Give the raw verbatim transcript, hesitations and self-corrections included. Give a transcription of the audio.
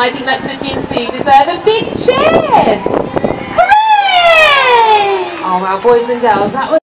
I think that Suchi and Sue deserve a big cheer. Hooray! Oh, well, boys and girls, that was